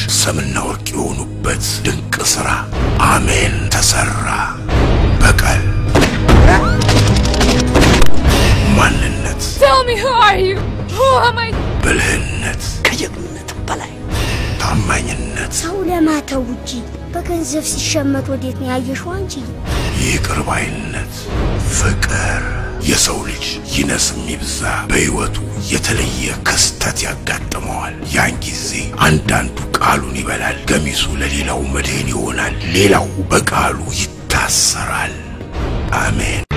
ሰምና ወርቅ የሆኑበት ድንቅ ሥራ አሜን ተሰራ በቀል ማንነት Tell me who are you? Who am I? ብልህነት ከጀግንነት በላይ ታማኝነት ሰው ለማተው እንጂ በገንዘብ ሲሸመት ወዴት ነው ያየሽው አንቺ ይቅር ባይነት ፍቅር የሰው ልጅ ይነስም ይብዛ በህይወቱ የተለየ ክስተት ያጋጥመዋል ያን ጊዜ አንዳንዱ ቃሉን ይበላል ገሚሱ ለሌላው መድህን ይሆናል ሌላው በቃሉ ይታሰራል አሜን